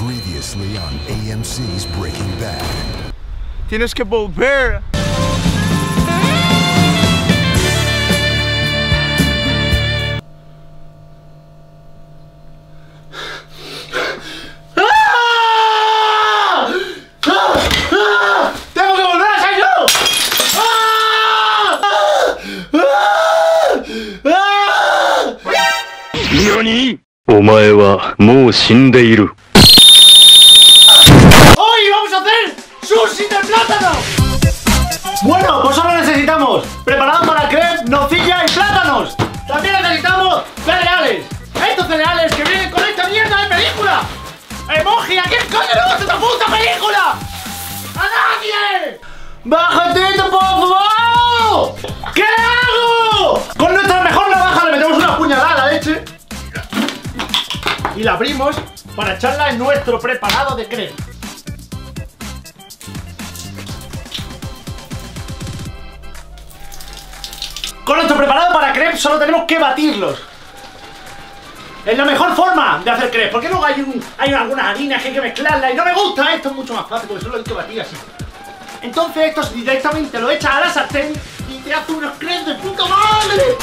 Previously on AMC's Breaking Bad. Tienes que volver. ¡Tengo que volver a ser yo! 何？お前はもう死んでいる。 ¡Hoy vamos a hacer sushi de plátano! Bueno, pues solo necesitamos preparado para crepe, nocilla y plátanos. También necesitamos cereales. Estos cereales que vienen con esta mierda de película. ¡Emoji! ¿A quién coño le gusta esta puta película? ¡A nadie! ¡Bájate, por favor! ¿Qué hago? Con nuestra mejor navaja le metemos una puñalada a la leche y la abrimos para echarla en nuestro preparado de crepe. Con nuestro preparado para crepe solo tenemos que batirlos. Es la mejor forma de hacer crepe, porque luego hay algunas harinas que hay que mezclarlas y no me gusta. Esto es mucho más fácil porque solo hay que batir así. Entonces esto directamente lo echas a la sartén y te hace unos crepes de puta madre.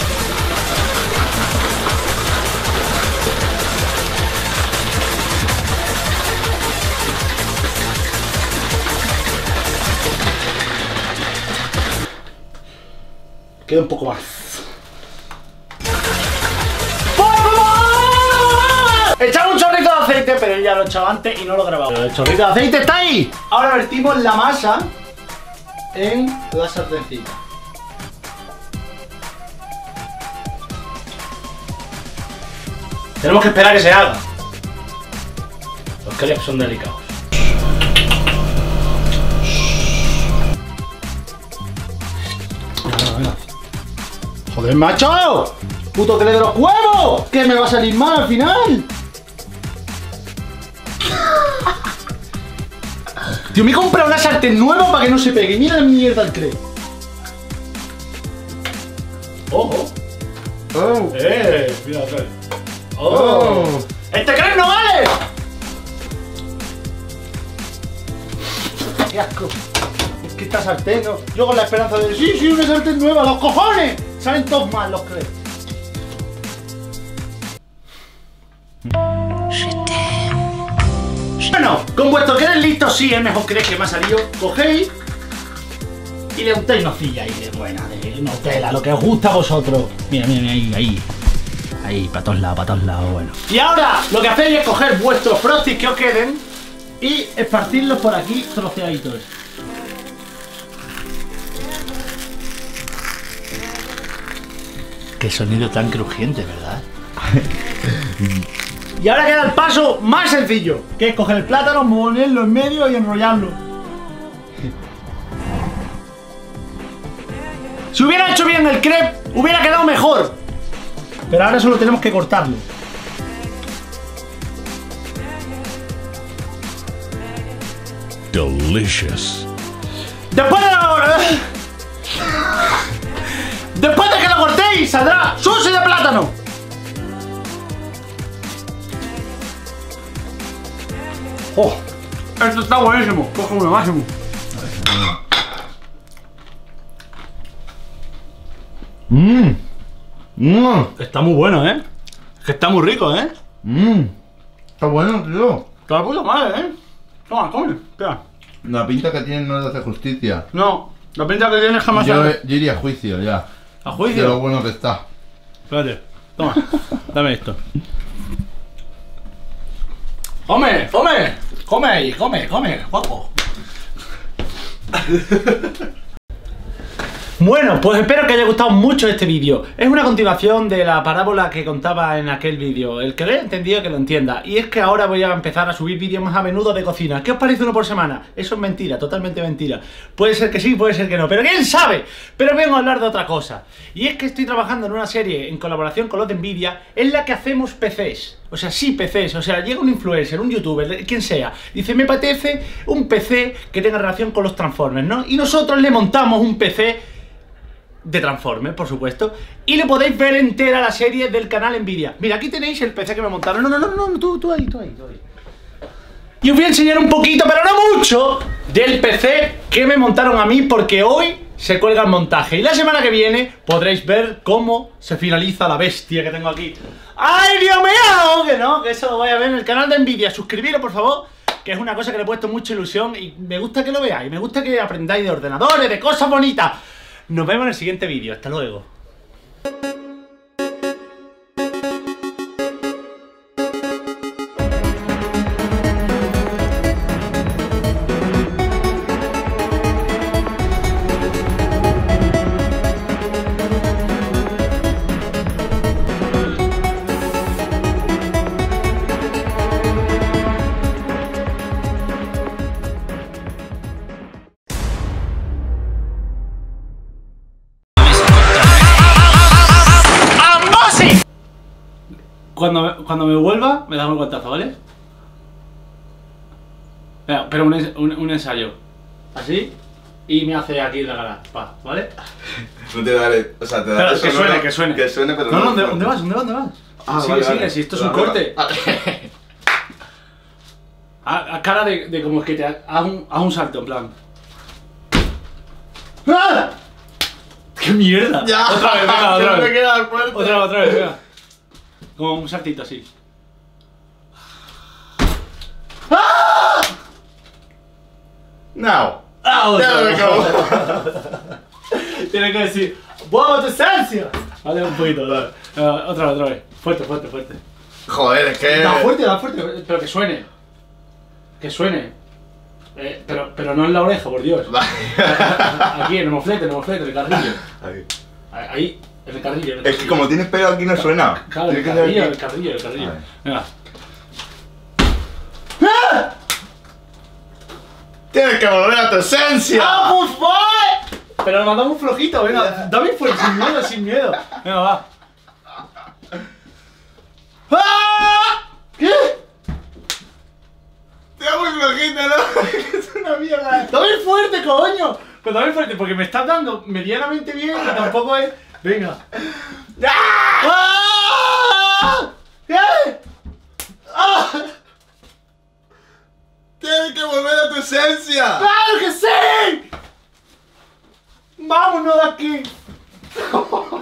Queda un poco más. ¡Por favor! Echar un chorrito de aceite, pero ya lo he echado antes y no lo he grabado. Pero el chorrito de aceite está ahí. Ahora vertimos la masa en la sartencita. Tenemos que esperar a que se haga. Los crepes son delicados. ¡Joder, macho! ¡Puto tele de los huevos! ¿Qué me va a salir mal al final? Tío, me he comprado una sartén nueva para que no se pegue. Mira la mierda el crepe. ¡Ojo! ¡Oh! Mira otra vez. ¡Oh! ¡Este crepe no vale! ¡Qué asco! Es que esta sartén, ¿no? Yo con la esperanza de... ¡Sí, una sartén nueva! ¡Los cojones! Salen todos mal los crepes. Bueno, con vuestro crepe listo, sí, es mejor crepe que me ha salido. Cogéis y le untáis nocilla ahí de buena, de Nutella, lo que os gusta a vosotros. Mira, ahí, para todos lados, bueno. Y ahora lo que hacéis es coger vuestros frosties que os queden y esparcirlos por aquí troceaditos. Qué sonido tan crujiente, ¿verdad? Y ahora queda el paso más sencillo, que es coger el plátano, ponerlo en medio y enrollarlo. Si hubiera hecho bien el crepe, hubiera quedado mejor. Pero ahora solo tenemos que cortarlo. Delicious. Después de que lo cortéis, saldrá sushi de plátano. ¡Oh! Esto está buenísimo. Coge uno máximo. Está muy bueno, ¿eh? Es que está muy rico, ¿eh? Está bueno, tío. Está la puta madre, ¿eh? Toma, come. Espera. La pinta que tiene no le hace justicia. No, la pinta que tiene jamás. Yo iría a juicio ya. ¿A juicio? De lo bueno que está. Espérate, toma, dame esto. ¡Come! ¡Come! ¡Come ahí! ¡Come! ¡Guapo! Bueno, pues espero que haya gustado mucho este vídeo. Es una continuación de la parábola que contaba en aquel vídeo. El que lo haya entendido, que lo entienda. Y es que ahora voy a empezar a subir vídeos más a menudo de cocina. ¿Qué os parece uno por semana? Eso es mentira, totalmente mentira. Puede ser que sí, puede ser que no, pero ¿quién sabe? Pero vengo a hablar de otra cosa. Y es que estoy trabajando en una serie en colaboración con los de Nvidia en la que hacemos PCs. O sea, sí PCs, o sea, llega un influencer, un youtuber, quien sea, dice, me apetece un PC que tenga relación con los Transformers, ¿no? Y nosotros le montamos un PC de Transformers, por supuesto, y le podéis ver entera la serie del canal Nvidia. Mira, aquí tenéis el PC que me montaron. No, tú ahí. Y os voy a enseñar un poquito, pero no mucho, del PC que me montaron a mí, porque hoy se cuelga el montaje. Y la semana que viene podréis ver cómo se finaliza la bestia que tengo aquí. ¡Ay, Dios mío! Que no, que eso lo vais a ver en el canal de Nvidia. Suscribiros, por favor, que es una cosa que le he puesto mucha ilusión y me gusta que lo veáis. Me gusta que aprendáis de ordenadores, de cosas bonitas. Nos vemos en el siguiente vídeo. Hasta luego. Cuando me vuelva, me das un guantazo, ¿vale? Venga, pero un ensayo. Así. Y me hace aquí la cara. ¿Vale? No te daré. O sea, te daré. Pero que suene, que suene. Que suene, pero no. ¿Dónde vas? Ah, sigue, vale, sigue, vale. si esto es un corte. A cara de como que te haz un salto, en plan. ¡Ah! ¡Qué mierda! Ya. Otra vez, venga, otra me vez. queda fuerte. Otra vez, venga. Como un saltito así. No. Otra me vez. acabo. Tiene que decir ¡wow, tu esencia! Vale, un poquito, dale. Otra vez. Fuerte. Joder, es que. Da fuerte, pero que suene. Que suene. Pero no en la oreja, por Dios. Aquí, en el moflete, en el carrillo. Ahí, en el carrillo. Es que como tienes pelo aquí no suena. Claro, el Tienes que hacer carrillo. Vale. Venga. Tienes que volver a tu esencia. ¡Por favor! Pero lo mandamos flojito, venga. Dame fuerte, sin miedo. Venga, va. ¿Qué? Está muy flojito, ¿no? Es una mierda. ¡Dame fuerte, coño! Pero dame fuerte, porque me estás dando medianamente bien y tampoco es... Venga. ¿Qué? Tienes que volver a tu esencia. ¡Claro que sí! ¡Vámonos de aquí!